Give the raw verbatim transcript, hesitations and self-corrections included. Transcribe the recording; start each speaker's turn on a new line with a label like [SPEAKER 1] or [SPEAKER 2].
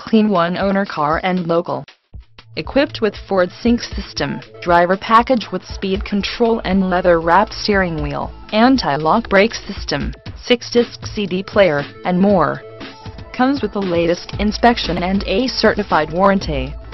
[SPEAKER 1] clean one-owner car and local. Equipped with Ford Sync system, driver package with speed control and leather-wrapped steering wheel, anti-lock brake system, six-disc C D player, and more. Comes with the latest inspection and A certified warranty.